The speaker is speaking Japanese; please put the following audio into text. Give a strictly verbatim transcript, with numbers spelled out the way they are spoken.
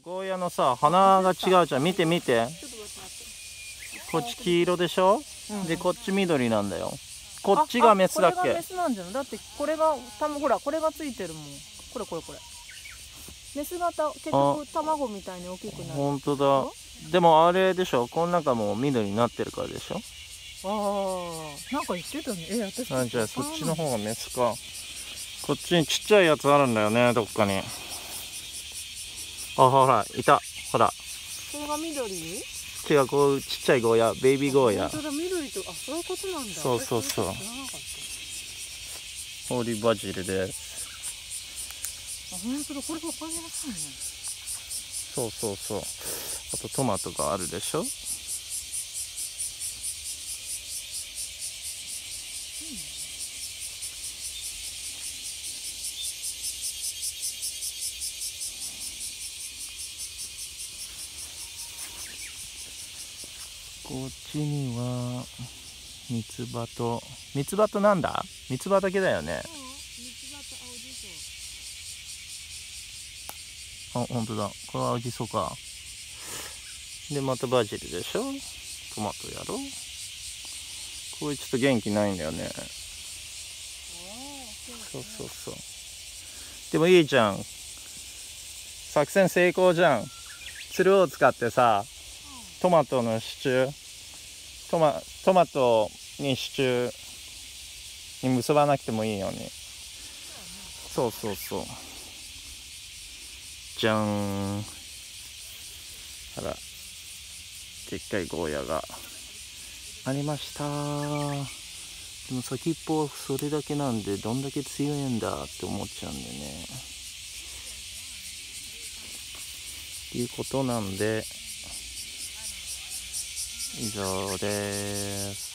ゴーヤのさ、花が違うじゃん。見て見て。こっち黄色でしょ、うん、で、こっち緑なんだよ。こっちがメスだっけ？これがメスなんじゃない？だってこれが、たほら、これがついてるもん。これこれこれ。メス型、結局卵みたいに大きくなる。ほんとだ。でもあれでしょ、この中も緑になってるからでしょ。ああ、なんか言ってたね。え、私。あ、じゃあそっちの方がメスか。こっちにちっちゃいやつあるんだよね、どっかに。あ、ほら、いた。ほら。それが緑？違う、こうちっちゃいゴーヤ、ベイビーゴーヤ。本当だ、緑と、あ、そういうことなんだ。そうそうそう。ホーリーバジルです。あ、本当だ、これわかりやすいね。そうそうそう。あとトマトがあるでしょ。うん、こっちには三つ葉と、三つ葉となんだ？三つ葉だけだよね。あ、本当だ。これは青じそか。で、またバジルでしょ。トマトやろ。これちょっと元気ないんだよね。そうそうそう。でもいいじゃん。作戦成功じゃん。つるを使ってさ、トマトの支柱、トマ、トマトに支柱に結ばなくてもいいように。そうそうそう。じゃーん。あら、でっかいゴーヤがありました。でも先っぽそれだけなんで、どんだけ強いんだって思っちゃうんでね。っていうことなんで、以上です。